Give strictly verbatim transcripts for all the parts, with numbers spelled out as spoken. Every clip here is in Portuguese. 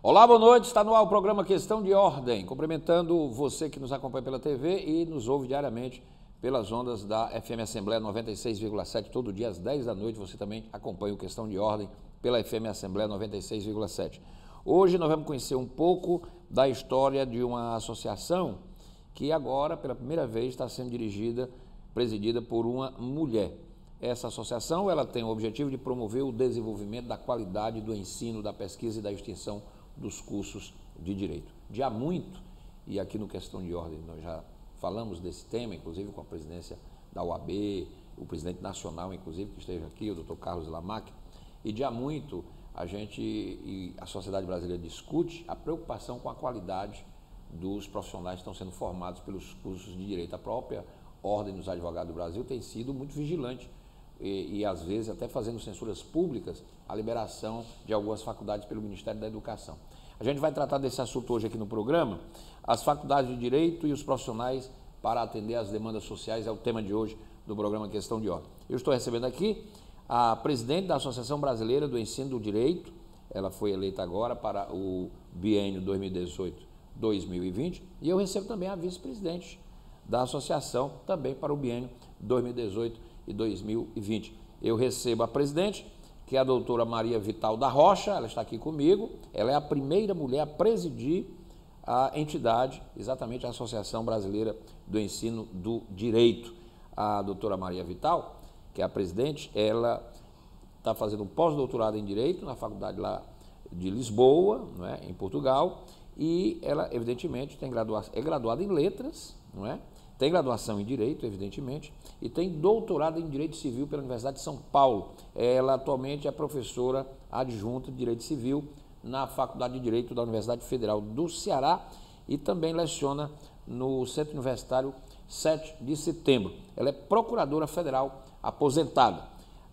Olá, boa noite, está no ar o programa Questão de Ordem, cumprimentando você que nos acompanha pela T V e nos ouve diariamente pelas ondas da F M Assembleia noventa e seis vírgula sete, todo dia às dez da noite, você também acompanha o Questão de Ordem pela F M Assembleia noventa e seis vírgula sete. Hoje nós vamos conhecer um pouco da história de uma associação que agora, pela primeira vez, está sendo dirigida, presidida por uma mulher. Essa associação ela tem o objetivo de promover o desenvolvimento da qualidade do ensino, da pesquisa e da extensão dos cursos de Direito. De há muito, e aqui no Questão de Ordem nós já falamos desse tema, inclusive com a presidência da U A B, o presidente nacional, inclusive, que esteve aqui, o doutor Carlos Lamac, e de há muito a gente e a sociedade brasileira discute a preocupação com a qualidade dos profissionais que estão sendo formados pelos cursos de Direito. A própria Ordem dos Advogados do Brasil tem sido muito vigilante e, e às vezes, até fazendo censuras públicas, a liberação de algumas faculdades pelo Ministério da Educação. A gente vai tratar desse assunto hoje aqui no programa. As faculdades de Direito e os profissionais para atender às demandas sociais é o tema de hoje do programa Questão de Ordem. Eu estou recebendo aqui a presidente da Associação Brasileira do Ensino do Direito, ela foi eleita agora para o biênio dois mil e dezoito a dois mil e vinte, e eu recebo também a vice-presidente da associação, também para o biênio dois mil e dezoito e dois mil e vinte. Eu recebo a presidente, que é a doutora Maria Vital da Rocha, ela está aqui comigo, ela é a primeira mulher a presidir a entidade, exatamente a Associação Brasileira do Ensino do Direito. A doutora Maria Vital, que é a presidente, ela está fazendo um pós-doutorado em Direito na faculdade lá de Lisboa, não é, em Portugal, e ela, evidentemente, tem gradua- é graduada em Letras, não é? Tem graduação em Direito, evidentemente, e tem doutorado em Direito Civil pela Universidade de São Paulo. Ela atualmente é professora adjunta de Direito Civil na Faculdade de Direito da Universidade Federal do Ceará e também leciona no Centro Universitário sete de setembro. Ela é procuradora federal aposentada.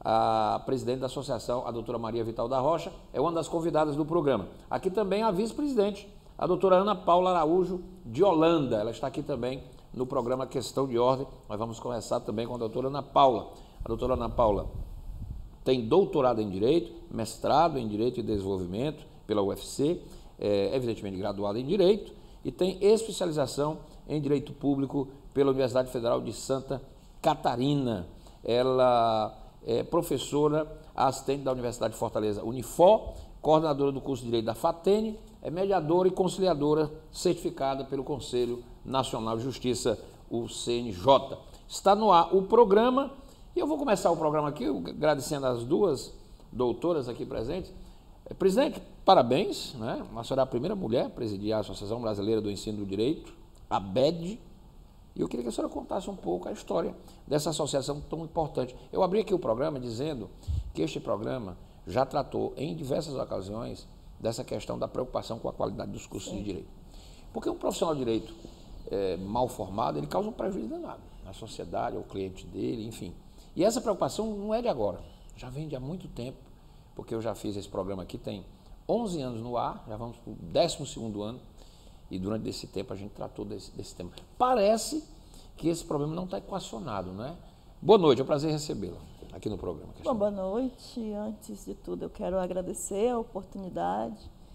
A presidente da associação, a doutora Maria Vital da Rocha, é uma das convidadas do programa. Aqui também a vice-presidente, a doutora Ana Paula Araújo de Holanda. Ela está aqui também no programa Questão de Ordem. Nós vamos conversar também com a doutora Ana Paula. A doutora Ana Paula tem doutorado em Direito, mestrado em Direito e Desenvolvimento pela U F C, é evidentemente graduada em Direito e tem especialização em Direito Público pela Universidade Federal de Santa Catarina. Ela é professora assistente da Universidade de Fortaleza, Unifor, coordenadora do curso de Direito da FATENE, é mediadora e conciliadora certificada pelo Conselho Nacional de Justiça, o C N J. Está no ar o programa e eu vou começar o programa aqui agradecendo as duas doutoras aqui presentes. Presidente, parabéns, né? A senhora é a primeira mulher a presidir a Associação Brasileira do Ensino do Direito, a B E D, e eu queria que a senhora contasse um pouco a história dessa associação tão importante. Eu abri aqui o programa dizendo que este programa já tratou em diversas ocasiões dessa questão da preocupação com a qualidade dos cursos Sim. de Direito. Porque um profissional de Direito é, mal formado, ele causa um prejuízo danado à sociedade, ao cliente dele, enfim. E essa preocupação não é de agora, já vem de há muito tempo, porque eu já fiz esse programa aqui, tem onze anos no ar, já vamos para o décimo segundo ano, e durante esse tempo a gente tratou desse, desse tema. Parece que esse problema não está equacionado, não é? Boa noite, é um prazer recebê-la aqui no programa. Bom, boa noite. Antes de tudo, eu quero agradecer a oportunidade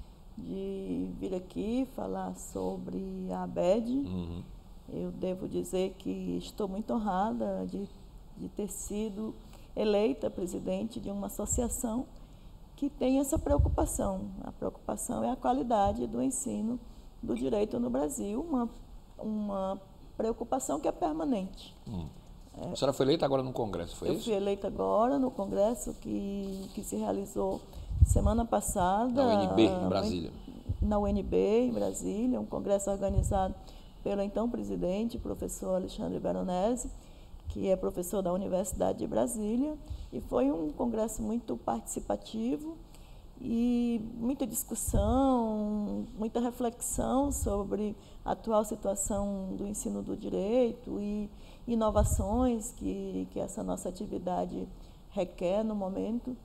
de vir aqui falar sobre a B E D. Uhum. Eu devo dizer que estou muito honrada de, de ter sido eleita presidente de uma associação que tem essa preocupação. A preocupação é a qualidade do ensino do direito no Brasil, uma, uma preocupação que é permanente. Hum. É, a senhora foi eleita agora no Congresso, foi eu isso? Eu fui eleita agora no Congresso que, que se realizou semana passada. Na U N B, em Brasília. Na U N B, em Brasília, um congresso organizado pelo então presidente, professor Alexandre Veronese, que é professor da Universidade de Brasília, e foi um congresso muito participativo e muita discussão, muita reflexão sobre a atual situação do ensino do direito e inovações que, que essa nossa atividade requer no momento.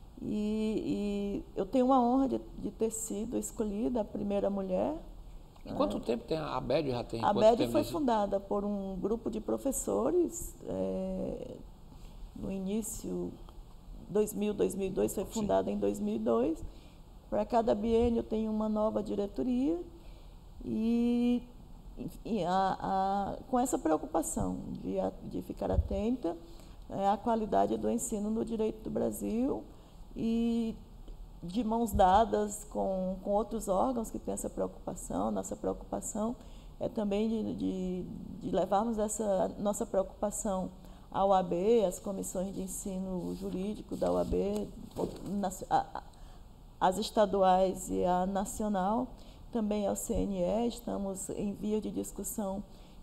E, e eu tenho uma honra de, de ter sido escolhida a primeira mulher. Em quanto é, tempo tem a B E D? Já tem a B E D foi desse... fundada por um grupo de professores é, no início, dois mil, dois mil e dois, foi fundada Sim. em dois mil e dois, Para cada biênio tem uma nova diretoria e, e a, a, com essa preocupação de, de ficar atenta é, à qualidade do ensino no direito do Brasil e de mãos dadas com, com outros órgãos que têm essa preocupação. Nossa preocupação é também de, de, de levarmos essa nossa preocupação à O A B, às comissões de ensino jurídico da O A B, as estaduais e a nacional, também ao C N E. Estamos em via de discussão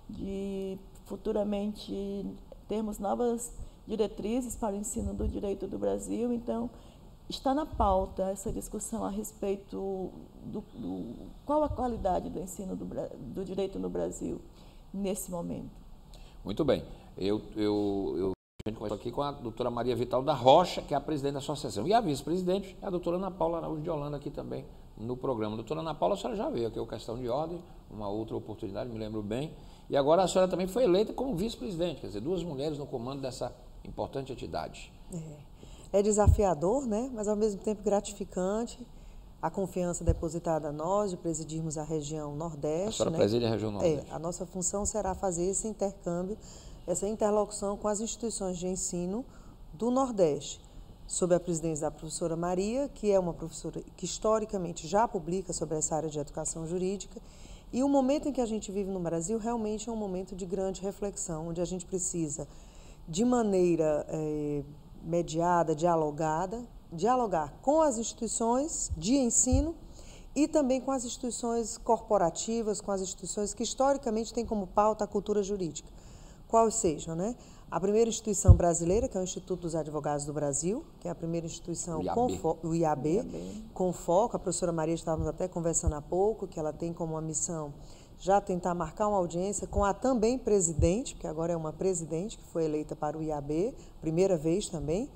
de futuramente termos novas diretrizes para o ensino do direito do Brasil. Então, está na pauta essa discussão a respeito do, do qual a qualidade do ensino do, do direito no Brasil nesse momento. Muito bem. Eu, eu, eu a gente conversou aqui com a doutora Maria Vital da Rocha, que é a presidente da associação, e a vice-presidente é a doutora Ana Paula Araújo de Holanda, aqui também no programa. Doutora Ana Paula, a senhora já veio aqui, o Questão de Ordem, uma outra oportunidade, me lembro bem, e agora a senhora também foi eleita como vice-presidente, quer dizer, duas mulheres no comando dessa importante entidade. É, é desafiador, né? Mas ao mesmo tempo gratificante, a confiança depositada a nós de presidirmos a região Nordeste. A senhora né? preside a região Nordeste. É, a nossa função será fazer esse intercâmbio, essa interlocução com as instituições de ensino do Nordeste, sob a presidência da professora Maria, que é uma professora que historicamente já publica sobre essa área de educação jurídica. E o momento em que a gente vive no Brasil realmente é um momento de grande reflexão, onde a gente precisa, de maneira é, mediada, dialogada, dialogar com as instituições de ensino e também com as instituições corporativas, com as instituições que historicamente têm como pauta a cultura jurídica. Quais sejam, né? A primeira instituição brasileira, que é o Instituto dos Advogados do Brasil, que é a primeira instituição, com fo- o I A B, com foco, a professora Maria, estávamos até conversando há pouco, que ela tem como uma missão já tentar marcar uma audiência com a também presidente, que agora é uma presidente, que foi eleita para o I A B, primeira vez também,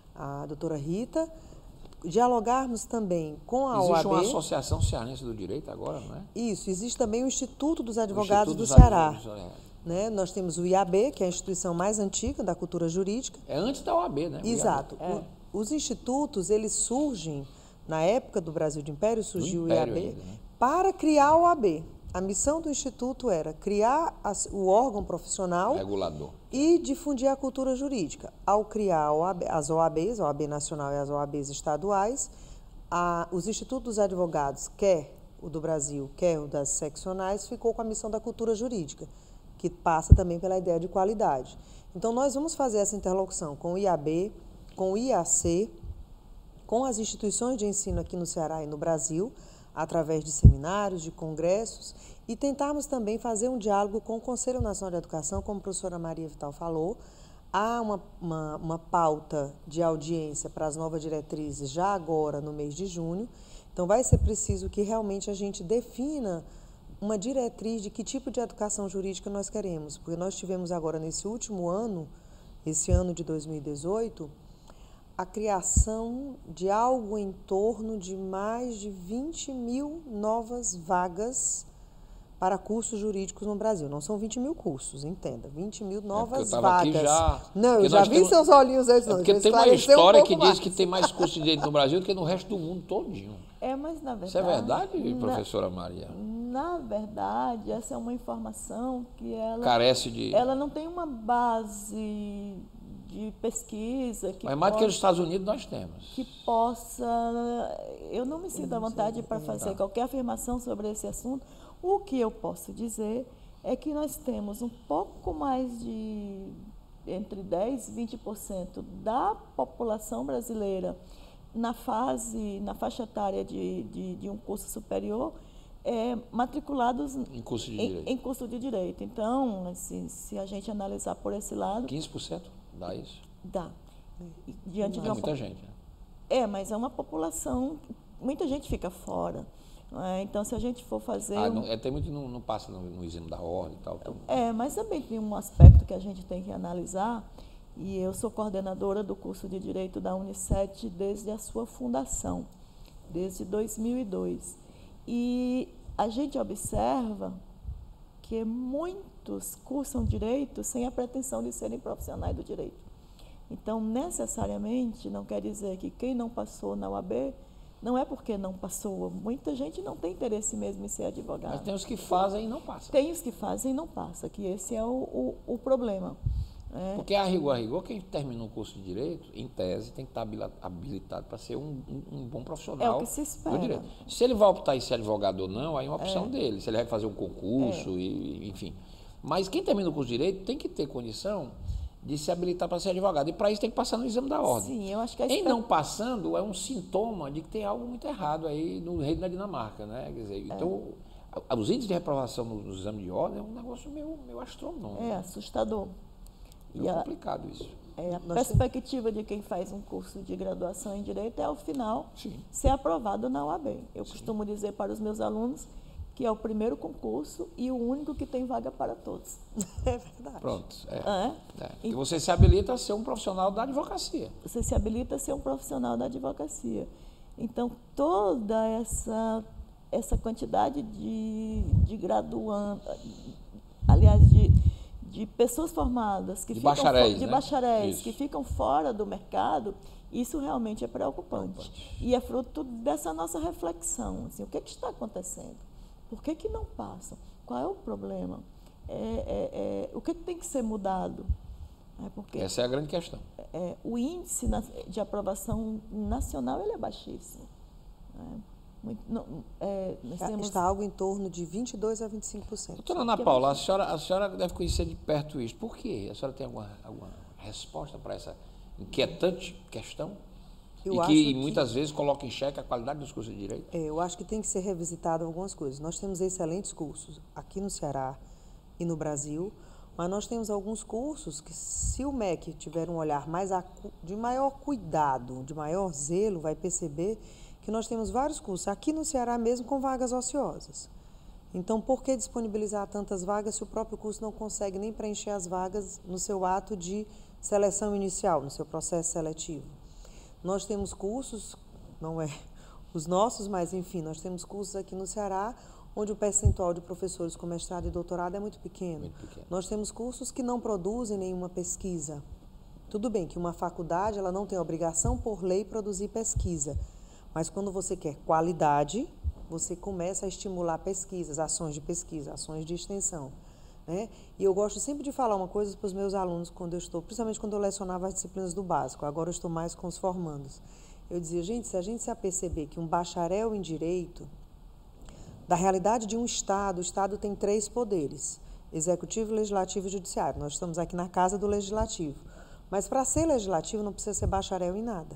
a doutora Rita, dialogarmos também com a Existe O A B. uma associação cearense do direito agora, não é? Isso, existe também o Instituto dos Advogados Instituto do dos Ceará. Advogados, Né? Nós temos o I A B, que é a instituição mais antiga da cultura jurídica. é antes da O A B, né? O Exato. I A B. O, os institutos, eles surgem, na época do Brasil de Império, surgiu o I A B, ainda, né? para criar a O A B. A missão do Instituto era criar as, o órgão profissional Regulador. e difundir a cultura jurídica. Ao criar a O A B, as O A Bs, a O A B Nacional e as O A Bs estaduais, a, os Institutos dos Advogados, quer o do Brasil, quer o das seccionais, ficou com a missão da cultura jurídica, que passa também pela ideia de qualidade. Então, nós vamos fazer essa interlocução com o I A B, com o I A C, com as instituições de ensino aqui no Ceará e no Brasil, através de seminários, de congressos, e tentarmos também fazer um diálogo com o Conselho Nacional de Educação, como a professora Maria Vital falou. Há uma, uma, uma pauta de audiência para as novas diretrizes já agora, no mês de junho. Então, vai ser preciso que realmente a gente defina uma diretriz de que tipo de educação jurídica nós queremos, porque nós tivemos agora, nesse último ano, esse ano de dois mil e dezoito, a criação de algo em torno de mais de vinte mil novas vagas para cursos jurídicos no Brasil. Não são vinte mil cursos, entenda, vinte mil novas é eu vagas. Aqui já, não, eu já vi temos, seus olhinhos aí. É porque tem uma história um que mais. diz que tem mais cursos de direito no Brasil do que no resto do mundo todinho. É, mas na verdade... Isso é verdade, professora Maria? Na verdade, essa é uma informação que ela... Carece de... Ela não tem uma base de pesquisa... Que mas mais do possa, que nos Estados Unidos nós temos. Que possa... Eu não me sinto à vontade para fazer tá. qualquer afirmação sobre esse assunto. O que eu posso dizer é que nós temos um pouco mais de... entre dez e vinte por cento da população brasileira na fase, na faixa etária de, de, de um curso superior, é, matriculados em curso de em, direito. Em curso de direito. Então, assim, se a gente analisar por esse lado... quinze por cento dá isso? Dá. Diante Não de é uma, muita gente. Né? É, mas é uma população... Muita gente fica fora. É, então, se a gente for fazer... Ah, não, é, tem muito que não, não passa no, no exame da ordem e tal. Então... É, mas também tem um aspecto que a gente tem que analisar, e eu sou coordenadora do curso de Direito da Unicet desde a sua fundação, desde dois mil e dois. E a gente observa que muitos cursam Direito sem a pretensão de serem profissionais do Direito. Então, necessariamente, não quer dizer que quem não passou na U A B Não é porque não passou. Muita gente não tem interesse mesmo em ser advogado. Mas tem os que fazem e não passam. Tem os que fazem e não passam, que esse é o, o, o problema. É. Porque a rigor, a rigor, quem termina um curso de Direito, em tese, tem que estar habilitado para ser um, um, um bom profissional. É o que se espera. Do direito. Se ele vai optar em ser advogado ou não, aí é uma opção É. dele. Se ele vai fazer um concurso, É. e, enfim. Mas quem termina o curso de Direito tem que ter condição de se habilitar para ser advogado. E para isso tem que passar no exame da ordem. Sim, eu acho que a Em espe- não passando, é um sintoma de que tem algo muito errado aí no reino da Dinamarca, né? Quer dizer, então, a- os índices de reprovação nos no exames de ordem é um negócio meio, meio astronômico. É assustador. É E a, complicado isso. é, a Nós perspectiva de quem faz um curso de graduação em Direito é, ao final, Sim. ser aprovado na U A B. Eu costumo dizer para os meus alunos que é o primeiro concurso e o único que tem vaga para todos. É verdade. Pronto. É. É? É. E você se habilita a ser um profissional da advocacia. Você se habilita a ser um profissional da advocacia. Então, toda essa, essa quantidade de, de graduandos, aliás, de, de pessoas formadas, que De ficam bacharéis, fo- de né? bacharéis Isso. que ficam fora do mercado, isso realmente é preocupante. Preocupante. E é fruto dessa nossa reflexão. Assim, o que, é que está acontecendo? Por que, que não passam? Qual é o problema? É, é, é, o que, que tem que ser mudado? É porque Essa é a grande questão. é, o índice na- de aprovação nacional ele é baixíssimo. Né? Muito- não, é, nós temos- Está algo em torno de vinte e dois a vinte e cinco por cento. Doutora Ana Que é Paula, a baixo. senhora, a senhora deve conhecer de perto isso. Por quê? A senhora tem alguma, alguma resposta para essa inquietante questão? Eu e acho que, que- muitas vezes coloca em xeque a qualidade dos cursos de Direito? É, eu acho que tem que ser revisitado algumas coisas. Nós temos excelentes cursos aqui no Ceará e no Brasil, mas nós temos alguns cursos que, se o M E C tiver um olhar mais acu- de maior cuidado, de maior zelo, vai perceber que nós temos vários cursos aqui no Ceará mesmo com vagas ociosas. Então, por que disponibilizar tantas vagas se o próprio curso não consegue nem preencher as vagas no seu ato de seleção inicial, no seu processo seletivo? Nós temos cursos, não é os nossos, mas enfim, nós temos cursos aqui no Ceará onde o percentual de professores com mestrado e doutorado é muito pequeno. Muito pequeno. Nós temos cursos que não produzem nenhuma pesquisa. Tudo bem que uma faculdade ela não tem a obrigação por lei produzir pesquisa, mas quando você quer qualidade, você começa a estimular pesquisas, ações de pesquisa, ações de extensão. Né? E eu gosto sempre de falar uma coisa para os meus alunos quando eu estou, principalmente quando eu lecionava as disciplinas do básico, agora eu estou mais com os formandos. Eu dizia, gente, se a gente se aperceber que um bacharel em Direito, da realidade de um Estado, o Estado tem três poderes, executivo, legislativo e judiciário. Nós estamos aqui na casa do legislativo. Mas para ser legislativo não precisa ser bacharel em nada.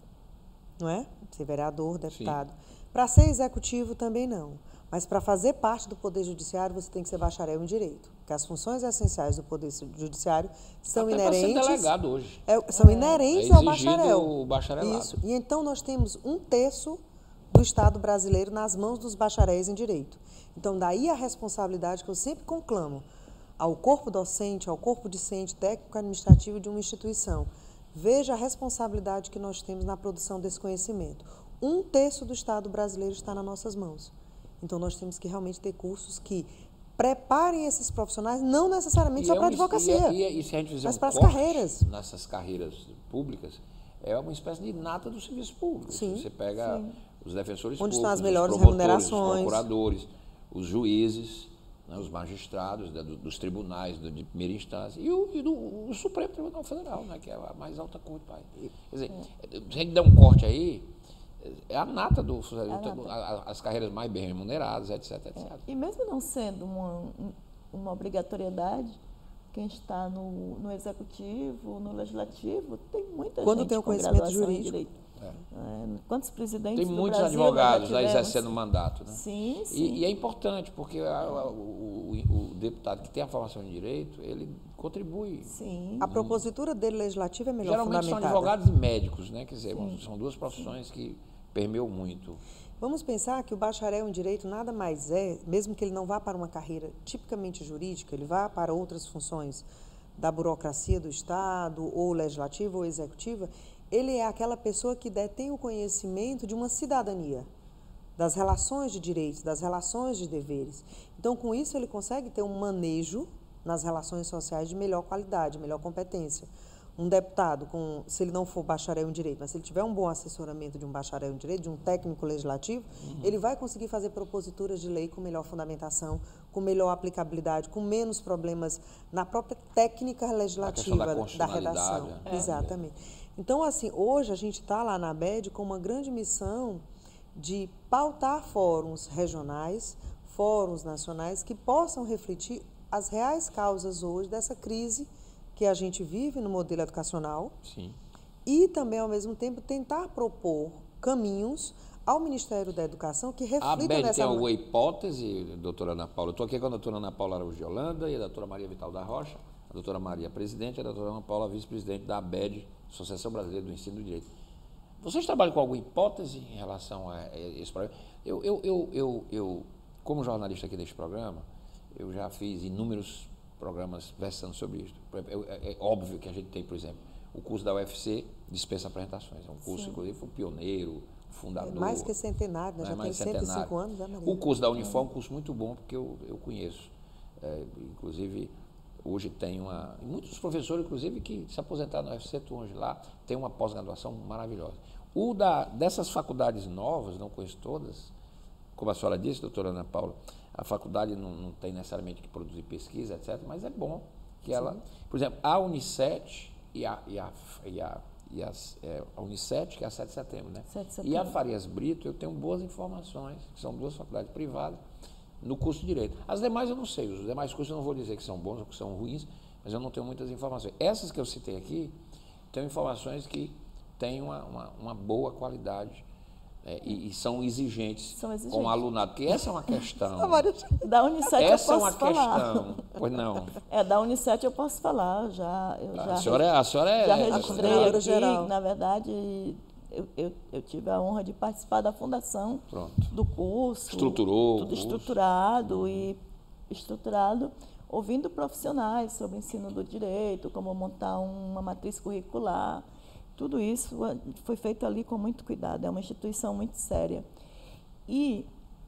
Não é? Ser vereador, deputado. Para ser executivo também não. Mas para fazer parte do Poder Judiciário, você tem que ser bacharel em Direito. Porque as funções essenciais do Poder Judiciário são Até para ser inerentes... delegado hoje. É, são inerentes É ao exigido bacharel. o bacharelado. Isso. E então nós temos um terço do Estado brasileiro nas mãos dos bacharéis em Direito. Então, daí a responsabilidade que eu sempre conclamo ao corpo docente, ao corpo discente, técnico administrativo de uma instituição. Veja a responsabilidade que nós temos na produção desse conhecimento. Um terço do Estado brasileiro está nas nossas mãos. Então, nós temos que realmente ter cursos que preparem esses profissionais, não necessariamente E só é para a um- advocacia, E, é- e se a gente fizer mas um para as corte carreiras. nessas carreiras públicas, é uma espécie de nata do serviço público. Sim, Você pega sim. os defensores Onde públicos, estão as os melhores promotores, remunerações. os procuradores, os juízes, né, os magistrados né, do- dos tribunais do- de primeira instância e o, e do, o Supremo Tribunal Federal, né, que é a mais alta corte do país. Quer dizer, se a gente der um corte aí, é a nata do nata. a- a- as carreiras mais bem remuneradas, etc, etcétera. E mesmo não sendo uma, uma obrigatoriedade, quem está no, no executivo, no legislativo, tem muita Quando gente tem o com conhecimento graduação em jurídico. Direito. É, quantos presidentes Tem do muitos Brasil nós já advogados lá tivemos? exercendo mandato, né? Sim, sim. E, e é importante, porque a- a- o, o- o deputado que tem a formação em Direito, ele contribui. Sim. A propositura dele legislativa é melhor Geralmente são fundamentada. advogados e médicos, né? Quer dizer, são duas profissões que permeiam muito. Vamos pensar que o bacharel em Direito nada mais é, mesmo que ele não vá para uma carreira tipicamente jurídica, ele vá para outras funções da burocracia do Estado, ou legislativa ou executiva, ele é aquela pessoa que detém o conhecimento de uma cidadania, das relações de direitos, das relações de deveres. Então, com isso, ele consegue ter um manejo nas relações sociais de melhor qualidade, melhor competência. um deputado, com, se ele não for bacharel em direito, mas se ele tiver um bom assessoramento de um bacharel em direito, de um técnico legislativo, uhum. ele vai conseguir fazer proposituras de lei com melhor fundamentação, com melhor aplicabilidade, com menos problemas na própria técnica legislativa da, da redação. É. Exatamente. Então, assim, hoje a gente está lá na A B E D com uma grande missão de pautar fóruns regionais, fóruns nacionais que possam refletir as reais causas hoje dessa crise que a gente vive no modelo educacional. Sim. E também, ao mesmo tempo, tentar propor caminhos ao Ministério da Educação que reflitam nessa... A B E D tem alguma hipótese, doutora Ana Paula? Eu estou aqui com a doutora Ana Paula Araújo de Holanda e a doutora Maria Vital da Rocha, a doutora Maria presidente e a doutora Ana Paula vice-presidente da A B E D, Associação Brasileira do Ensino do Direito. Vocês trabalham com alguma hipótese em relação a esse problema? Eu, eu, eu, eu, eu como jornalista aqui deste programa, eu já fiz inúmeros programas versando sobre isso. É, é óbvio que a gente tem, por exemplo, o curso da U F C dispensa apresentações. É um curso, Sim. inclusive, foi pioneiro, fundador. É mais que centenário, né? Já tem cento e cinco anos, né, Maria? O curso da Unifor é um curso muito bom, porque eu, eu conheço. É, inclusive, hoje tem uma... Muitos professores, inclusive, que se aposentaram na U F C, estão hoje lá, tem uma pós-graduação maravilhosa. O da, dessas faculdades novas, não conheço todas, como a senhora disse, doutora Ana Paula, a faculdade não, não tem necessariamente que produzir pesquisa, etcétera, mas é bom que ela... Sim. Por exemplo, a Unicet e a, e a, e a, e as, é, a Unicet, que é a sete de setembro, né? sete de setembro. E a Farias Brito, eu tenho boas informações, que são duas faculdades privadas, no curso de Direito. As demais eu não sei, os demais cursos eu não vou dizer que são bons ou que são ruins, mas eu não tenho muitas informações. Essas que eu citei aqui, tenho informações que têm uma, uma, uma boa qualidade. É, e, e são exigentes, são exigentes com o alunado, porque essa é uma questão. Da Unicet essa eu posso é uma falar. questão. Pois não. É, da Unicet eu posso falar. Já, eu a, já senhora é, a senhora é. Já registrei aqui, geral. Na verdade, eu, eu, eu tive a honra de participar da fundação Pronto. do curso. Estruturou. Tudo curso. estruturado e estruturado, ouvindo profissionais sobre o ensino do direito, como montar uma matriz curricular. Tudo isso foi feito ali com muito cuidado, é uma instituição muito séria. E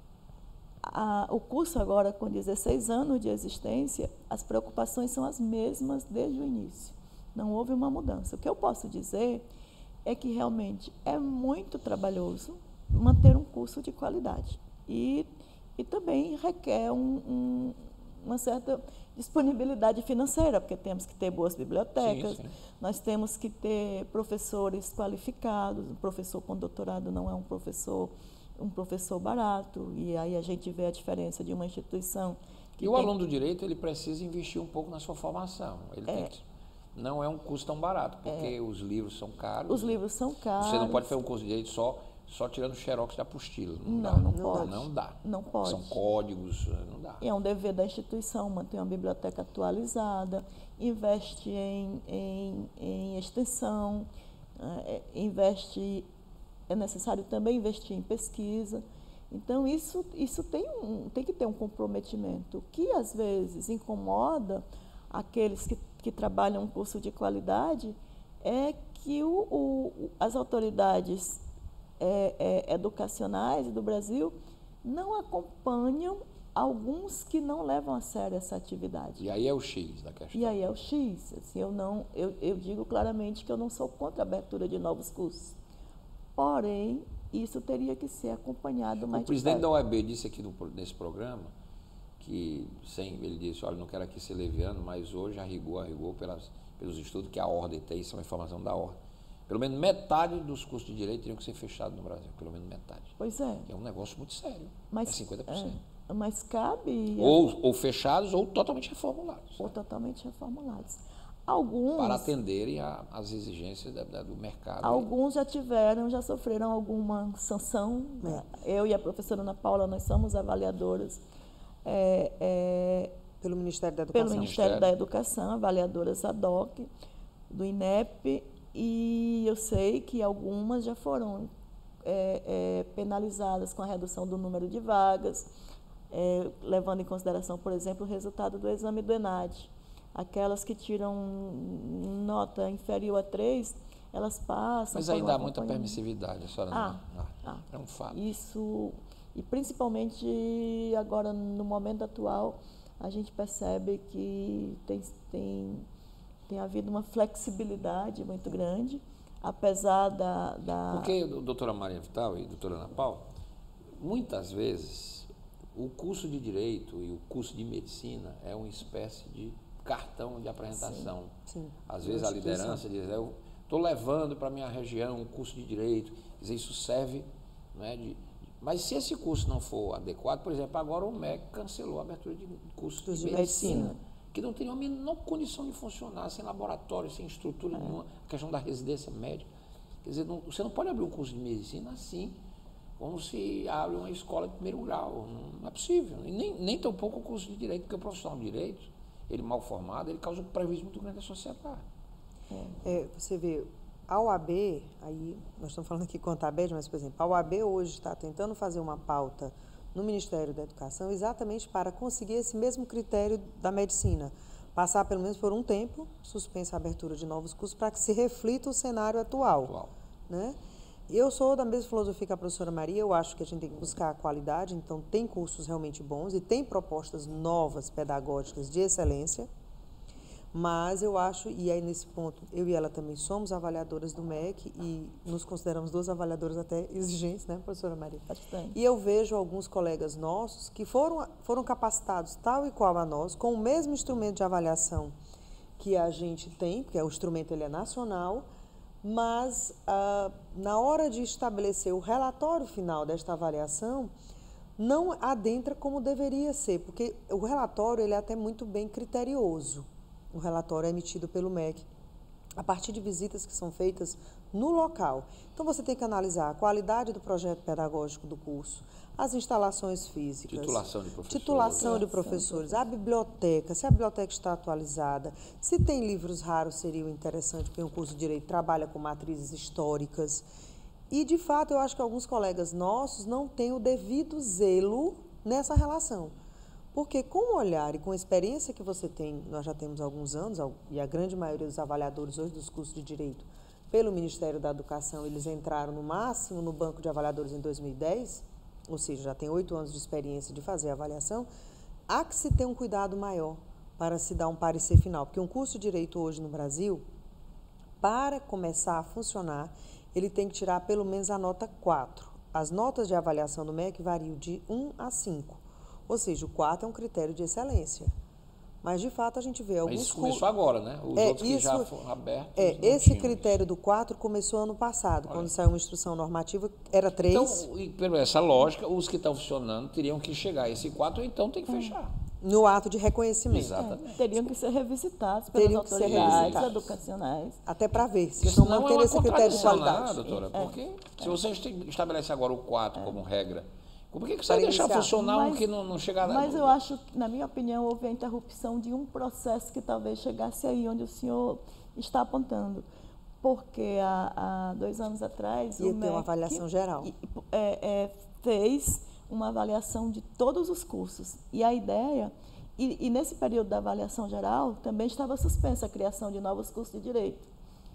a, o curso agora, com dezesseis anos de existência, as preocupações são as mesmas desde o início. Não houve uma mudança. O que eu posso dizer é que realmente é muito trabalhoso manter um curso de qualidade. E, e também requer um, um, uma certa disponibilidade financeira, porque temos que ter boas bibliotecas, sim, sim. Nós temos que ter professores qualificados, um professor com doutorado não é um professor, um professor barato, e aí a gente vê a diferença de uma instituição que E o tem... aluno do direito, ele precisa investir um pouco na sua formação, ele é. tem que... não é um curso tão barato, porque é. os livros são caros. Os livros são caros. Você não pode fazer um curso de direito só Só tirando xerox da apostila. Não, não, dá. não pode. Não dá. Não pode. São códigos, não dá. E é um dever da instituição manter uma biblioteca atualizada, investe em, em, em extensão, é, investe, é necessário também investir em pesquisa. Então, isso, isso tem, um, tem que ter um comprometimento. O que, às vezes, incomoda aqueles que, que trabalham um curso de qualidade é que o, o, as autoridades É, é, educacionais do Brasil não acompanham alguns que não levam a sério essa atividade. E aí é o X da questão. E aí é o X. Assim, eu, não, eu, eu digo claramente que eu não sou contra a abertura de novos cursos. Porém, isso teria que ser acompanhado mais. O presidente da O A B disse aqui no, nesse programa que, sem, ele disse, olha, não quero aqui ser leviano, mas hoje a rigor, a rigor pelas, pelos estudos que a Ordem tem, isso é uma informação da Ordem. Pelo menos metade dos cursos de direito teriam que ser fechados no Brasil, pelo menos metade. Pois é. É um negócio muito sério, mas, é cinquenta por cento. É, mas cabe... Ou, ou fechados ou totalmente reformulados. Ou totalmente reformulados. Alguns... Para atenderem às exigências da, da, do mercado. Alguns já tiveram, já sofreram alguma sanção. É. Eu e a professora Ana Paula, nós somos avaliadoras é, é, pelo Ministério da Educação. Pelo Ministério da Educação, avaliadoras ad hoc, do INEP, e eu sei que algumas já foram é, é, penalizadas com a redução do número de vagas, é, levando em consideração, por exemplo, o resultado do exame do ENAD. Aquelas que tiram nota inferior a três, elas passam... Mas ainda há muita permissividade, a senhora ah, não, ah, é um fato. Isso, e principalmente agora, no momento atual, a gente percebe que tem... tem tem havido uma flexibilidade muito grande, apesar da... da... Porque, doutora Maria Vital e doutora Ana Paula, muitas vezes o curso de Direito e o curso de Medicina é uma espécie de cartão de apresentação. Sim, sim. Às vezes a liderança diz, eu estou levando para a minha região um curso de Direito, quer dizer, isso serve, não é, de, mas se esse curso não for adequado, por exemplo, agora o M E C cancelou a abertura de curso de, de medicina, medicina, que não tem a menor condição de funcionar, sem laboratório, sem estrutura é. nenhuma, a questão da residência médica. Quer dizer, não, você não pode abrir um curso de medicina assim, como se abre uma escola de primeiro grau, não, não é possível. E nem, nem tão pouco o curso de Direito, porque o profissional de Direito, ele mal formado, ele causa um prejuízo muito grande à sociedade. É, você vê, a O A B, aí nós estamos falando aqui contra a B E D, mas, por exemplo, a O A B hoje está tentando fazer uma pauta no Ministério da Educação exatamente para conseguir esse mesmo critério da medicina, passar pelo menos por um tempo, suspensa a abertura de novos cursos, para que se reflita o cenário atual. atual. Né? Eu sou da mesma filosofia que a professora Maria, eu acho que a gente tem que buscar a qualidade, então tem cursos realmente bons e tem propostas novas, pedagógicas, de excelência, mas eu acho, e aí nesse ponto, eu e ela também somos avaliadoras do M E C e nos consideramos duas avaliadoras até exigentes, né, professora Maria? Bastante. E eu vejo alguns colegas nossos que foram, foram capacitados tal e qual a nós, com o mesmo instrumento de avaliação que a gente tem, porque o instrumento ele é nacional, mas ah, na hora de estabelecer o relatório final desta avaliação, não adentra como deveria ser, porque o relatório ele é até muito bem criterioso. O relatório é emitido pelo M E C a partir de visitas que são feitas no local. Então, você tem que analisar a qualidade do projeto pedagógico do curso, as instalações físicas, titulação de professores, titulação de professores, a biblioteca, se a biblioteca está atualizada, se tem livros raros, seria interessante, porque um curso de Direito trabalha com matrizes históricas. E, de fato, eu acho que alguns colegas nossos não têm o devido zelo nessa relação. Porque com o olhar e com a experiência que você tem, nós já temos alguns anos, e a grande maioria dos avaliadores hoje dos cursos de Direito, pelo Ministério da Educação, eles entraram no máximo no banco de avaliadores em dois mil e dez, ou seja, já tem oito anos de experiência de fazer a avaliação, há que se ter um cuidado maior para se dar um parecer final. Porque um curso de Direito hoje no Brasil, para começar a funcionar, ele tem que tirar pelo menos a nota quatro. As notas de avaliação do M E C variam de um a cinco. Ou seja, o quatro é um critério de excelência. Mas, de fato, a gente vê alguns... Mas isso começou agora, né? Os é, outros que isso, já foram abertos é, não esse tinham critério isso. do quatro começou ano passado, Olha. quando saiu uma instrução normativa, era três. Então, e pela essa lógica, os que estão funcionando teriam que chegar a esse quatro, ou então tem que fechar. No ato de reconhecimento. Exatamente. É, teriam que ser revisitados pelas Teriam que ser autoridades revisitados. educacionais. Até para ver se Isso estão não é mantendo uma esse critério de contradição, qualidade. não, doutora, É, porque é. se você estabelece agora o quatro É. como regra, por que, que você Para vai deixar iniciar. funcionar um Mas- que não, não chega lá? Mas eu acho, na minha opinião, houve a interrupção de um processo que talvez chegasse aí onde o senhor está apontando. Porque há, há dois anos atrás... Ia o ter uma M E C avaliação geral. e- é, é, fez uma avaliação de todos os cursos. E a ideia... E, e nesse período da avaliação geral, também estava suspensa a criação de novos cursos de Direito.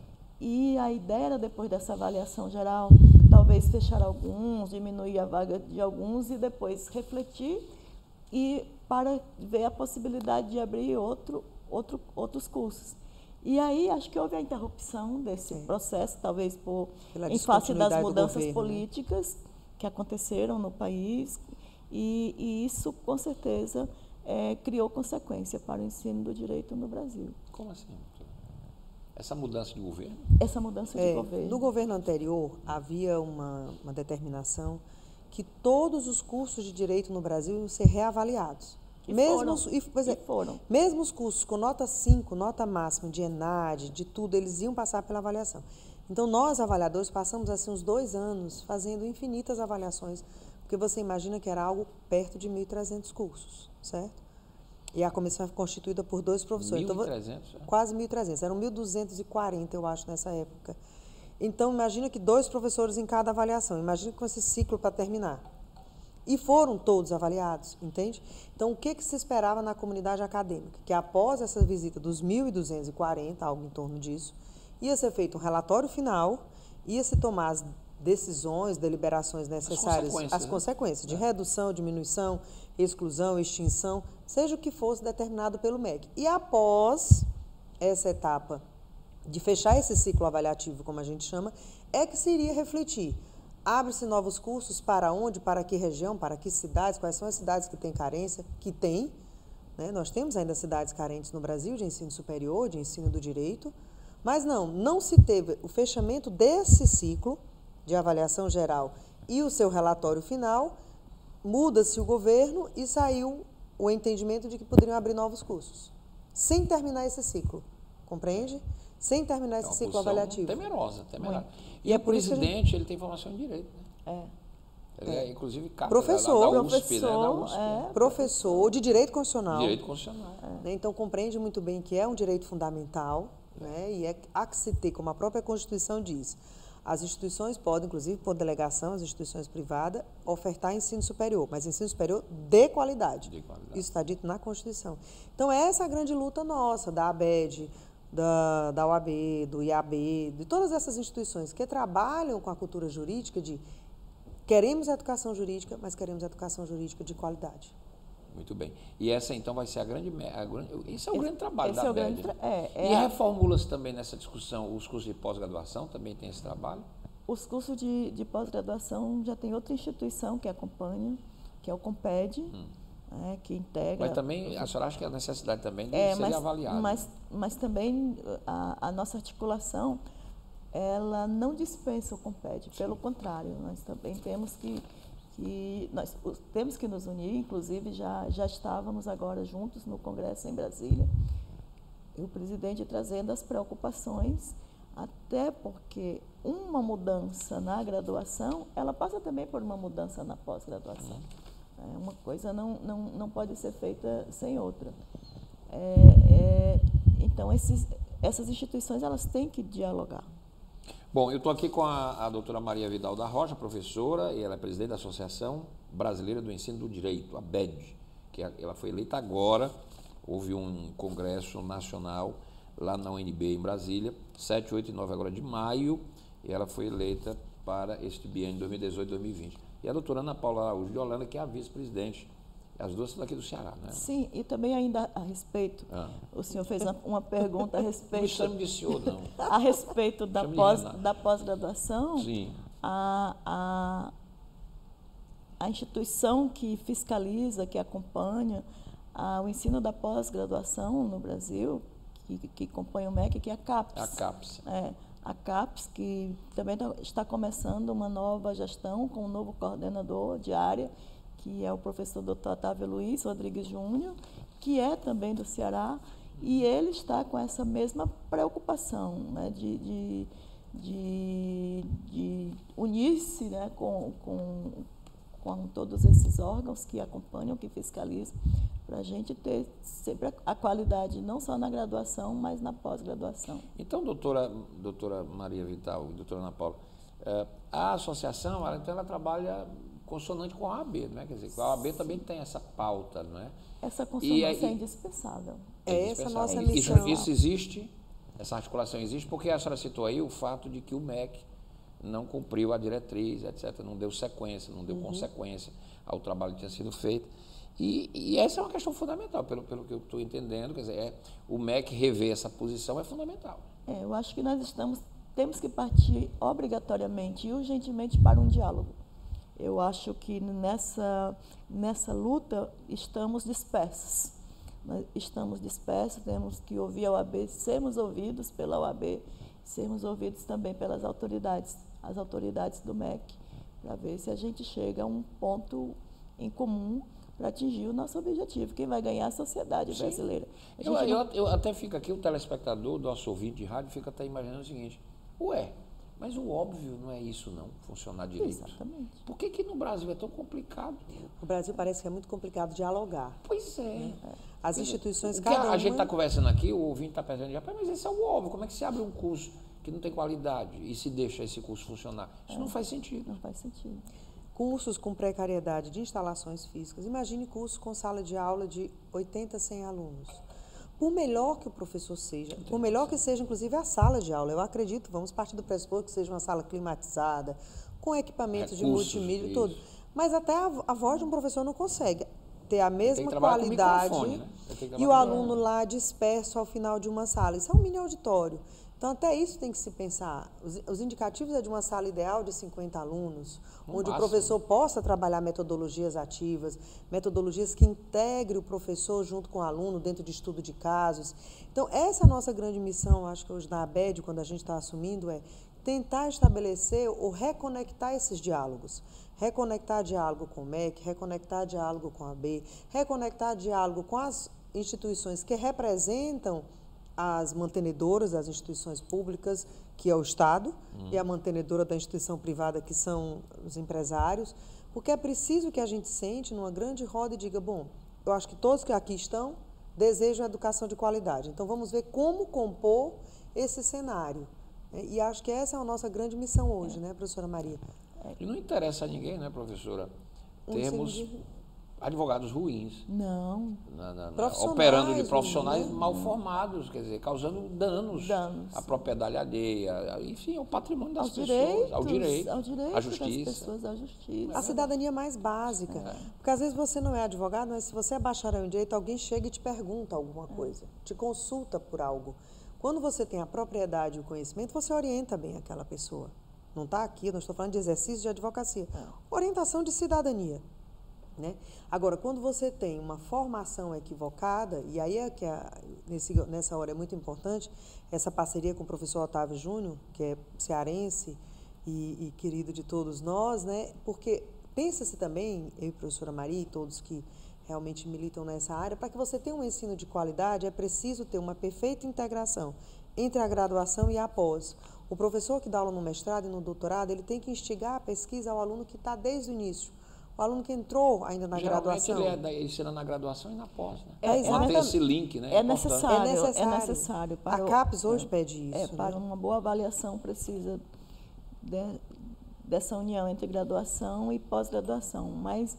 E a ideia era, depois dessa avaliação geral, talvez fechar alguns, diminuir a vaga de alguns e depois refletir e para ver a possibilidade de abrir outro, outro, outros cursos. E aí acho que houve a interrupção desse Sim. processo, talvez por Pela em face das descontinuidade do mudanças governo, né? políticas que aconteceram no país e, e isso com certeza é, criou consequência para o ensino do direito no Brasil. Como assim? Essa mudança de governo? Essa mudança de É, governo. no governo anterior, havia uma, uma determinação que todos os cursos de direito no Brasil iam ser reavaliados. E mesmo, foram. os- e, pois é, E foram. mesmo os cursos com nota cinco, nota máxima de ENAD, de tudo, eles iam passar pela avaliação. Então, nós, avaliadores, passamos assim uns dois anos fazendo infinitas avaliações, porque você imagina que era algo perto de mil e trezentos cursos, certo? E a comissão é constituída por dois professores. mil e Então, trezentos? é? quase mil e trezentos, eram mil duzentos e quarenta, eu acho, nessa época. Então, imagina que dois professores em cada avaliação, imagina com esse ciclo para terminar. E foram todos avaliados, entende? Então, o que, que se esperava na comunidade acadêmica? Que após essa visita dos mil duzentos e quarenta, algo em torno disso, ia ser feito um relatório final, ia se tomar as decisões, deliberações necessárias, consequências, as né? consequências de É. redução, diminuição, exclusão, extinção, seja o que fosse determinado pelo M E C. E após essa etapa de fechar esse ciclo avaliativo, como a gente chama, é que se iria refletir. Abre-se novos cursos para onde, para que região, para que cidades, quais são as cidades que têm carência, que tem, né? Nós temos ainda cidades carentes no Brasil de ensino superior, de ensino do direito, mas não, não se teve o fechamento desse ciclo de avaliação geral e o seu relatório final, muda-se o governo e saiu o entendimento de que poderiam abrir novos cursos, sem terminar esse ciclo, compreende? Sem terminar esse é uma ciclo posição avaliativo. temerosa, temerosa. E, E é o por isso que a presidente, ele tem formação em direito, né? É. Ele é, inclusive, cátedra Professor, da, da U S P, né? Da professor, U S P. é. Professor de Direito Constitucional. Direito constitucional. Né? Então, compreende muito bem que é um direito fundamental, né? E é, há que se ter, como a própria Constituição diz, as instituições podem, inclusive por delegação, as instituições privadas, ofertar ensino superior, mas ensino superior de qualidade. De qualidade. Isso está dito na Constituição. Então, essa é a grande luta nossa, da ABED, da, da U A B, do I A B, de todas essas instituições que trabalham com a cultura jurídica de queremos a educação jurídica, mas queremos a educação jurídica de qualidade. Muito bem. E essa, então, vai ser a grande... A grande esse é o Esse- grande trabalho esse da é o ABED. grande tra- é, é e a- reformula-se também nessa discussão os cursos de pós-graduação, também tem esse trabalho? Os cursos de, de pós-graduação já tem outra instituição que acompanha, que é o COMPED, né, que integra... Mas também, a senhora acha que a necessidade também de É, ser mas, avaliada? mas, mas também a, a nossa articulação, ela não dispensa o COMPED, pelo contrário, nós também temos que, que, nós os- temos que nos unir, inclusive já, já estávamos agora juntos no Congresso em Brasília, e o presidente trazendo as preocupações, até porque uma mudança na graduação, ela passa também por uma mudança na pós-graduação. É, uma coisa não, não, não pode ser feita sem outra. É, é, então, esses, essas instituições elas têm que dialogar. Bom, eu estou aqui com a, a doutora Maria Vidal da Rocha, professora, e ela é presidente da Associação Brasileira do Ensino do Direito, a ABED, que a- ela foi eleita agora, houve um congresso nacional lá na U N B em Brasília, sete, oito e nove agora de maio, e ela foi eleita para este biênio dois mil e dezoito, dois mil e vinte. E a doutora Ana Paula Araújo de Holanda, que é a vice-presidente. As duas são daqui do Ceará, né? Sim, e também ainda a respeito, Ah. o senhor fez uma, uma pergunta a Não me respeito, chame de senhor, não. a respeito da, Chame de pós, Renato. da pós-graduação. Sim. A, a, a instituição que fiscaliza, que acompanha a, o ensino da pós-graduação no Brasil, que, que acompanha o M E C, que é a CAPES. A CAPES. É, a CAPES, que também tá- está começando uma nova gestão com um novo coordenador de área, que é o professor doutor Otávio Luiz Rodrigues Júnior, que é também do Ceará, e ele está com essa mesma preocupação, né, de, de, de, de unir-se, né, com, com, com todos esses órgãos que acompanham, que fiscalizam, para a gente ter sempre a, a qualidade, não só na graduação, mas na pós-graduação. Então, doutora, doutora Maria Vital e doutora Ana Paula, eh, a associação, ela, então, ela trabalha consonante com a O A B, não é? Quer dizer, a O A B também tem essa pauta, não é? Essa E consonância aí- é indispensável. É essa a indispensável. nossa Isso- missão. Isso existe, essa articulação existe, porque a senhora citou aí o fato de que o M E C não cumpriu a diretriz, etcétera, não deu sequência, não deu Uhum. consequência ao trabalho que tinha sido feito. E, e essa é uma questão fundamental, pelo, pelo que eu estou entendendo, quer dizer, é, o M E C rever essa posição é fundamental. É, eu acho que nós estamos, temos que partir obrigatoriamente e urgentemente para um diálogo. Eu acho que nessa, nessa luta estamos dispersos. Nós estamos dispersos, temos que ouvir a O A B, sermos ouvidos pela O A B, sermos ouvidos também pelas autoridades, as autoridades do M E C, para ver se a gente chega a um ponto em comum para atingir o nosso objetivo. Quem vai ganhar é a sociedade Sim. brasileira. A Eu, gente eu, não- eu até fico aqui, o telespectador, nosso ouvinte de rádio, fica até imaginando o seguinte, ué, mas o óbvio não é isso não, funcionar direito. Exatamente. Por que que no Brasil é tão complicado? O Brasil parece que é muito complicado dialogar. Pois é. As instituições, Porque cada a gente está uma... conversando aqui, o ouvinte está pensando, rapaz, mas esse é o óbvio, como é que se abre um curso que não tem qualidade e se deixa esse curso funcionar? Isso não faz sentido. Não faz sentido. Cursos com precariedade de instalações físicas. Imagine cursos com sala de aula de oitenta, cem alunos. Por melhor que o professor seja, por melhor que seja, inclusive, a sala de aula, eu acredito, vamos partir do pressuposto que seja uma sala climatizada, com equipamentos de Recursos, multimídia e isso. todo. Mas até a, a voz de um professor não consegue. ter a mesma qualidade né? e o aluno lá disperso ao final de uma sala. Isso é um mini auditório. Então, até isso tem que se pensar. Os, os indicativos é de uma sala ideal de cinquenta alunos, no onde máximo. O professor possa trabalhar metodologias ativas, metodologias que integrem o professor junto com o aluno dentro de estudo de casos. Então, essa é a nossa grande missão, acho que hoje na ABED, quando a gente está assumindo, é tentar estabelecer ou reconectar esses diálogos. Reconectar diálogo com o M E C, reconectar diálogo com a A B, reconectar diálogo com as instituições que representam as mantenedoras das instituições públicas, que é o Estado, hum. e a mantenedora da instituição privada, que são os empresários, porque é preciso que a gente sente numa grande roda e diga, bom, eu acho que todos que aqui estão desejam educação de qualidade, então vamos ver como compor esse cenário. E acho que essa é a nossa grande missão hoje, né, professora Maria? E não interessa a ninguém, né, professora? Temos advogados ruins. Não. Na, na, na, operando de profissionais mal formados, quer dizer, causando danos, danos. à propriedade alheia, enfim, ao patrimônio das aos pessoas, direitos, ao direito, ao direito à justiça. das pessoas, à justiça. A cidadania mais básica. É. Porque às vezes você não é advogado, mas se você é bacharel em direito, alguém chega e te pergunta alguma coisa, é. te consulta por algo. Quando você tem a propriedade e o conhecimento, você orienta bem aquela pessoa. Não está aqui, não estou falando de exercício de advocacia. É. Orientação de cidadania. Né? Agora, quando você tem uma formação equivocada, e aí é que a, nesse, nessa hora é muito importante essa parceria com o professor Otávio Júnior, que é cearense e, e querido de todos nós, né? Porque pensa-se também, eu e a professora Maria e todos que realmente militam nessa área, para que você tenha um ensino de qualidade, é preciso ter uma perfeita integração entre a graduação e a pós. O professor que dá aula no mestrado e no doutorado, ele tem que instigar a pesquisa ao aluno que está desde o início. O aluno que entrou ainda na Geralmente graduação. Ele, é da, ele ensina na graduação e na pós, né? É, é, Manter esse link, né? É, é necessário, é necessário. É necessário para a o, CAPES hoje é, pede isso. É, para né? uma boa avaliação precisa de, dessa união entre graduação e pós-graduação, mas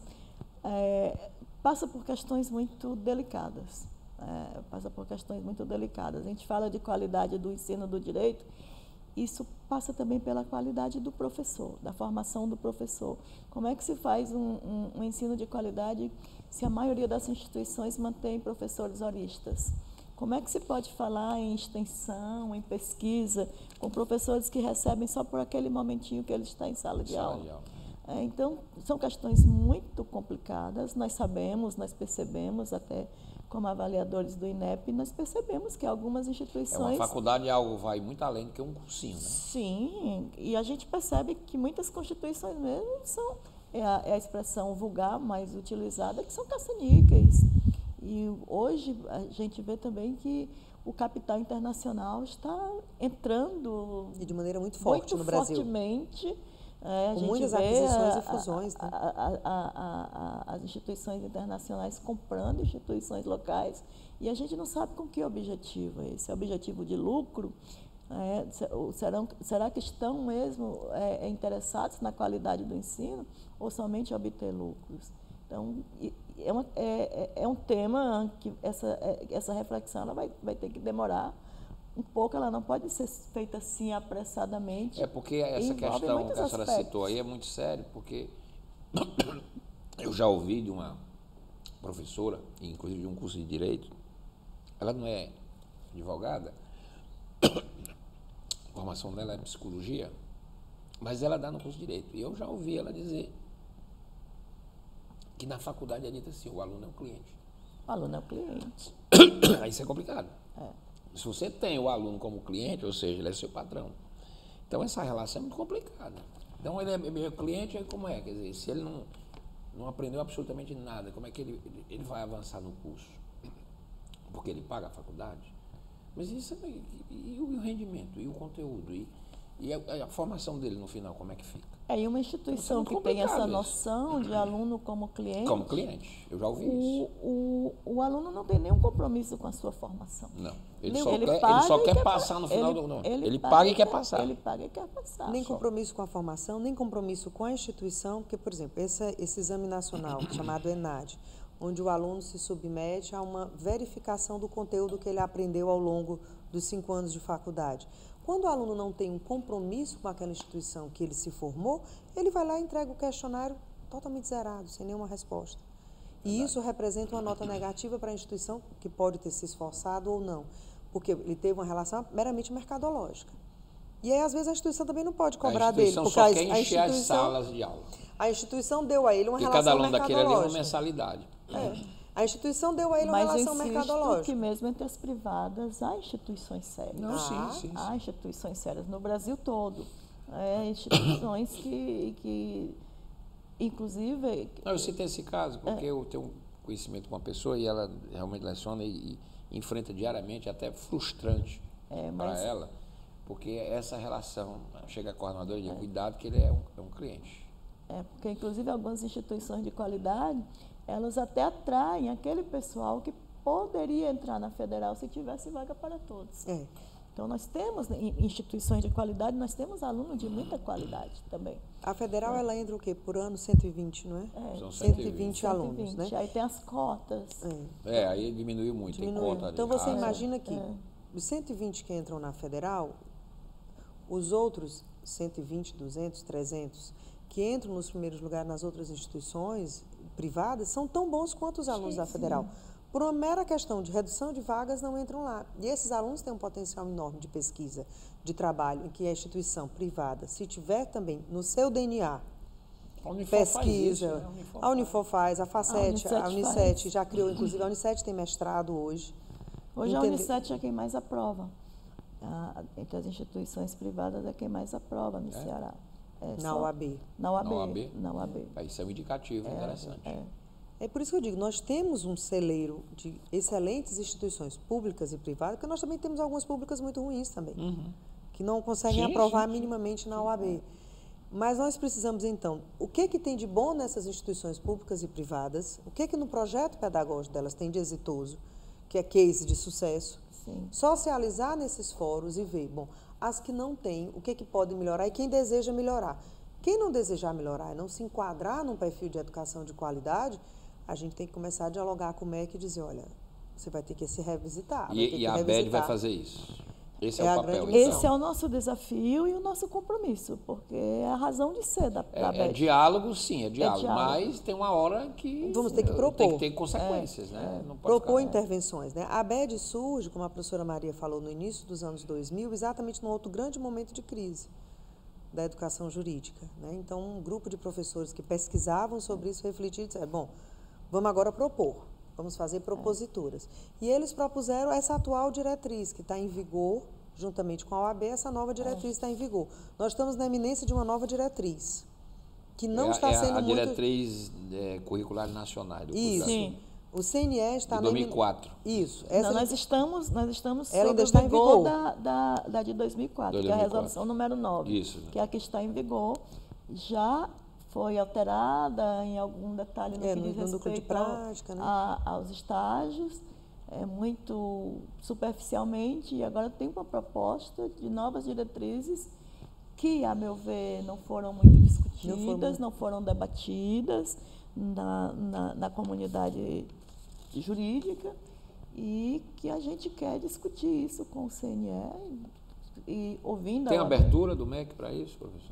é, passa por questões muito delicadas. É, passa por questões muito delicadas. A gente fala de qualidade do ensino do direito, isso passa também pela qualidade do professor, da formação do professor. Como é que se faz um, um, um ensino de qualidade se a maioria das instituições mantém professores horistas? Como é que se pode falar em extensão, em pesquisa, com professores que recebem só por aquele momentinho que ele está em sala de aula? É, então, são questões muito complicadas, nós sabemos, nós percebemos até como avaliadores do INEP, nós percebemos que algumas instituições... É uma faculdade, é algo vai muito além do que um cursinho, né? Sim, e a gente percebe que muitas constituições mesmo são, é a, é a expressão vulgar mais utilizada, que são caça-níqueis. E hoje a gente vê também que o capital internacional está entrando... E de maneira muito forte muito no Brasil. Fortemente. É, Com muitas aquisições a, e fusões. A, né? a, a, a, as instituições internacionais comprando instituições locais e a gente não sabe com que objetivo é esse. É objetivo de lucro? É, será, será que estão mesmo é, interessados na qualidade do ensino ou somente obter lucros? Então, é, uma, é, é um tema que essa, essa reflexão ela vai, vai ter que demorar um pouco, ela não pode ser feita assim apressadamente. É porque essa questão que a senhora citou aí é muito sério, porque eu já ouvi de uma professora, inclusive de um curso de Direito, ela não é advogada, a formação dela é psicologia, mas ela dá no curso de Direito. E eu já ouvi ela dizer que na faculdade é dito assim, o aluno é o cliente. O aluno é o cliente. Aí isso é complicado. É. Se você tem o aluno como cliente, ou seja, ele é seu patrão, então essa relação é muito complicada. Então ele é meu cliente, aí como é? Quer dizer, se ele não, não aprendeu absolutamente nada, como é que ele, ele vai avançar no curso? Porque ele paga a faculdade? Mas isso é, e, e o rendimento, e o conteúdo, e, e a, a formação dele no final, como é que fica? É, e uma instituição que tem essa noção de aluno como cliente... Como cliente, eu já ouvi o, isso. O, o aluno não tem nenhum compromisso com a sua formação. Não, ele, ele só ele quer, ele só quer quer passar no final ele, do... Não, ele, ele paga, paga e quer quer, passar. Ele paga e quer passar. Nem só. compromisso com a formação, nem compromisso com a instituição, porque, por exemplo, esse, esse exame nacional, chamado ENAD, onde o aluno se submete a uma verificação do conteúdo que ele aprendeu ao longo dos cinco anos de faculdade. Quando o aluno não tem um compromisso com aquela instituição que ele se formou, ele vai lá e entrega o questionário totalmente zerado, sem nenhuma resposta. E isso representa uma nota negativa para a instituição, que pode ter se esforçado ou não, porque ele teve uma relação meramente mercadológica. E aí, às vezes, a instituição também não pode cobrar dele. A instituição porque só a, quer a encher as instituição, salas de aula. A instituição deu a ele uma Porque relação cada aluno daquele ali é uma mercadológica. mensalidade. É. A instituição deu a ele uma Mas relação eu insisto mercadológica. que mesmo entre as privadas há instituições sérias. Não, Ah, sim, sim, Há sim. instituições sérias no Brasil todo. É, instituições que, que, inclusive... Não, eu citei esse caso porque eu tenho um conhecimento com uma pessoa e ela realmente leciona e, e enfrenta diariamente, até frustrante É, para mas- ela, porque essa relação, chega a coordenadora e diz, cuidado que ele é um, é um cliente. É, porque, inclusive, algumas instituições de qualidade, elas até atraem aquele pessoal que poderia entrar na federal se tivesse vaga para todos. É. Então, nós temos né, em instituições de qualidade, nós temos alunos de muita qualidade também. A federal, ela entra o quê? Por ano, cento e vinte, não é? É, São cento e vinte alunos, cento e vinte. né? Aí tem as cotas. É. É, aí diminuiu muito, Diminuiu. tem conta ali. Então, você Ah, imagina que é. os cento e vinte que entram na federal, os outros cento e vinte, duzentos, trezentos, que entram nos primeiros lugares nas outras instituições privadas, são tão bons quanto os alunos da federal. Por uma mera questão de redução de vagas, não entram lá. E esses alunos têm um potencial enorme de pesquisa, de trabalho, em que a instituição privada, se tiver também no seu D N A, A Unifor faz pesquisa, isso, né? A Unifor a Unifor faz, a FACET, A a Unicet Unicet faz. já criou, inclusive a Unicet tem mestrado hoje. Hoje a Entende- Unicet é quem mais aprova. Ah, entre as instituições privadas é quem mais aprova no Ceará. É Na só- U A B. Na U A B. Na U A B? Na U A B. Aí isso é um indicativo interessante. É. É por isso que eu digo, nós temos um celeiro de excelentes instituições públicas e privadas, porque nós também temos algumas públicas muito ruins também, que não conseguem Sim, aprovar sim, sim. minimamente na U A B. Mas nós precisamos, então, o que, que tem de bom nessas instituições públicas e privadas, o que, que no projeto pedagógico delas tem de exitoso, que é case de sucesso, Sim. socializar nesses fóruns e ver, bom, as que não têm, o que, que pode melhorar e quem deseja melhorar. Quem não desejar melhorar e não se enquadrar num perfil de educação de qualidade, a gente tem que começar a dialogar com o M E C e dizer, olha, você vai ter que se revisitar. vai ter E, que e a ABED revisitar. vai fazer isso. Esse é, É o a papel, grande então. Esse é o nosso desafio e o nosso compromisso, porque é a razão de ser da, da É, é ABED. diálogo, sim, é diálogo, diálogo. mas tem uma hora que Vamos ter que tem propor. que ter consequências, né? Não pode Propor ficar- intervenções. Né? A ABED surge, como a professora Maria falou no início dos anos dois mil, exatamente num outro grande momento de crise da educação jurídica. Né? Então, um grupo de professores que pesquisavam sobre isso refletiram e disseram, bom, vamos agora propor, vamos fazer proposituras. E eles propuseram essa atual diretriz, que está em vigor, juntamente com a O A B, essa nova diretriz está em vigor. Nós estamos na iminência de uma nova diretriz, que não é, está é sendo a muito... diretriz é, curricular nacional. Do Isso. Sim. O C N E está De na dois mil e imin- quatro. Isso. Não, Essa nós estamos, nós estamos Ela ainda sob está o em vigor vigor. da, da, da de dois mil e quatro, que é a dois mil e quatro. resolução número nove, Isso. que é a que está em vigor. Já foi alterada em algum detalhe no É, que no- diz no núcleo de respeito ao- prática, né? a- aos estágios, é, muito superficialmente, e agora tem uma proposta de novas diretrizes que, a meu ver, não foram muito discutidas, não foram, muito. debatidas na, na, na comunidade jurídica, e que a gente quer discutir isso com o C N E e ouvindo Tem a abertura do M E C para isso, professor?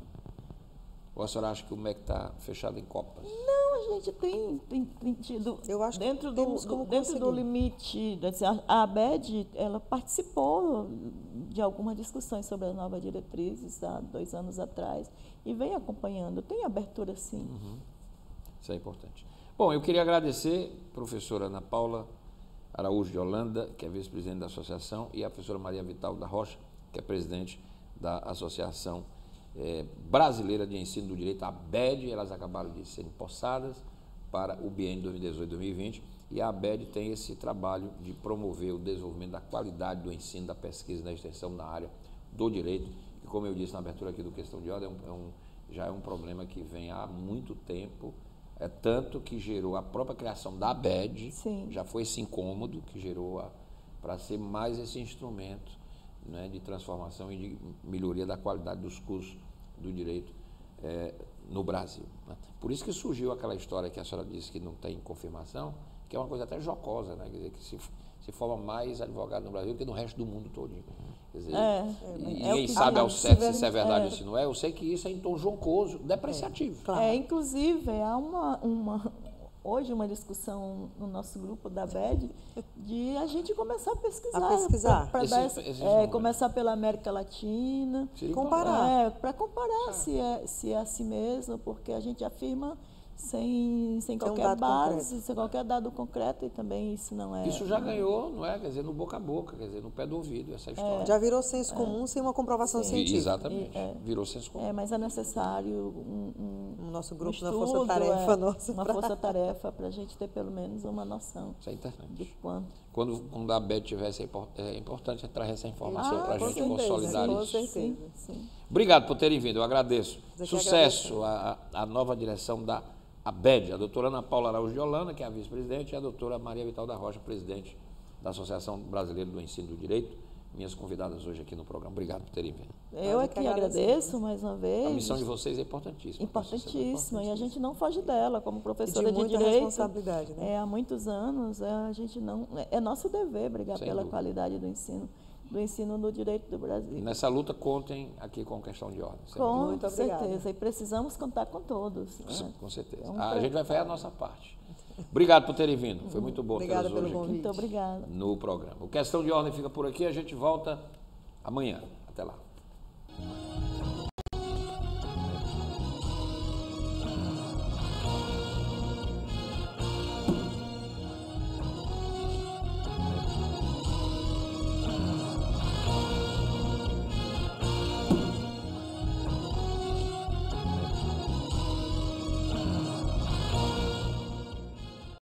Ou a senhora acha que o M E C está fechado em copas? Não, a gente tem, tem, tem tido, Eu acho que dentro, do, temos do- como dentro do conseguir. limite, assim, a a ABED, ela participou de algumas discussões sobre as novas diretrizes há dois anos atrás e vem acompanhando. Tem abertura, sim. Isso é importante. Bom, eu queria agradecer a professora Ana Paula Araújo de Holanda, que é vice-presidente da associação, e a professora Maria Vital da Rocha, que é presidente da Associação eh, Brasileira de Ensino do Direito, a ABED. Elas acabaram de serem possadas para o biênio dois mil e dezoito, dois mil e vinte, e a ABED tem esse trabalho de promover o desenvolvimento da qualidade do ensino, da pesquisa e da extensão na área do direito, que, como eu disse na abertura aqui do Questão de Ordem, é um, é um, já é um problema que vem há muito tempo. É tanto que gerou a própria criação da ABED, Sim. já foi esse incômodo que gerou para ser mais esse instrumento, né, de transformação e de melhoria da qualidade dos cursos do direito é, no Brasil. Né? Por isso que surgiu aquela história que a senhora disse que não tem confirmação, que é uma coisa até jocosa, né? Quer dizer, que se, se forma mais advogado no Brasil do que no resto do mundo todo. Quer dizer, É, e é o ninguém que sabe diz, ao certo se isso é é. verdade ou se não é. Eu sei que isso é em tom jocoso, depreciativo. Claro. É, inclusive, há uma, uma, hoje uma discussão no nosso grupo da B E D de a gente começar a pesquisar. A pesquisar. Pra, pra Esse- dar esse- esses é, números. começar pela América Latina. Seria Comparar. É, para comparar se é, se é assim mesmo, porque a gente afirma sem, sem um qualquer dado base, concreto. sem qualquer dado concreto, e também isso não é... Isso já ganhou, não é? Quer dizer, no boca a boca, quer dizer, no pé do ouvido, essa história. Já virou senso comum sem uma comprovação E- científica. Exatamente. E- é. Virou senso comum. É, mas é necessário um, um, O nosso um grupo na estudo, força-tarefa é, nossa. uma pra- força-tarefa para a gente ter pelo menos uma noção Isso é interessante. de quanto. Quando, quando a Beth tivesse, é impor- é importante trazer essa informação Ah, para a com gente certeza, consolidar com isso. certeza. Sim, sim. Obrigado por terem vindo, eu agradeço. Nós que Sucesso à à nova direção da A B E D, a doutora Ana Paula Araújo de Holanda, que é a vice-presidente, e a doutora Maria Vital da Rocha, presidente da Associação Brasileira do Ensino do Direito, minhas convidadas hoje aqui no programa. Obrigado por terem vindo. Eu é é que que agradecemos. agradeço mais uma vez. A missão de vocês é importantíssima. Importantíssima, e a gente não foge dela, como E professora de de, muita direito. responsabilidade, né? É, há muitos anos, é, a gente não, é, é nosso dever brigar Sem pela dúvida. qualidade do ensino, do ensino no direito do Brasil. Nessa luta, contem aqui com questão de ordem. sempre. Com Muito obrigada. certeza, e precisamos contar com todos. né? Com certeza. É um A pra- gente vai fazer a nossa parte. Obrigado por terem vindo. Foi muito bom Obrigada tê-los pelo hoje aqui convite. Muito obrigada. no programa. O Questão de Ordem fica por aqui. A gente volta amanhã. Até lá.